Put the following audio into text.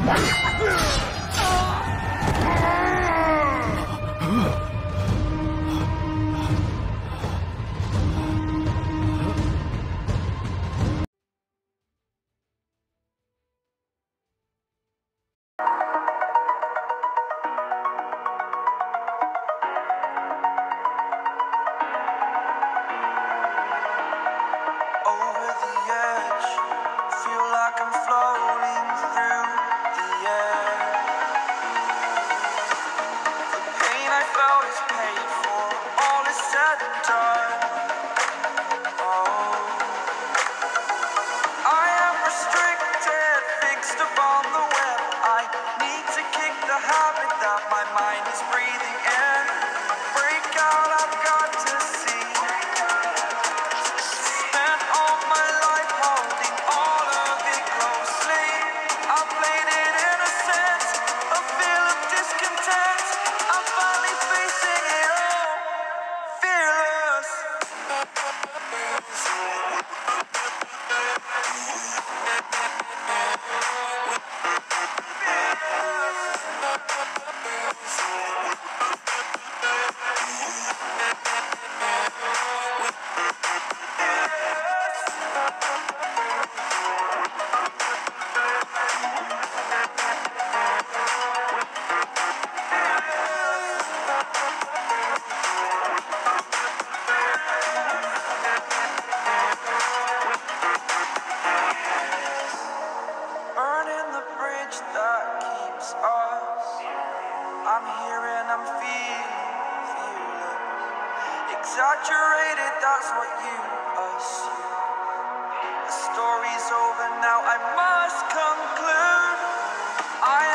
Over the edge, feel like I'm floating through the air. The pain I felt is paid for, all is said and done. Oh, I am restricted, fixed upon the web. I need to kick the habit that my mind is breathing in. Break out, I've got to see. Spent all my life holding all of it closely. I played it innocent, a feel of discontent. I'm finally facing it all, fearless. Burning the bridge that keeps us. I'm here and I'm feeling fearless. Exaggerated, that's what you assume. The story's over now, I must conclude. I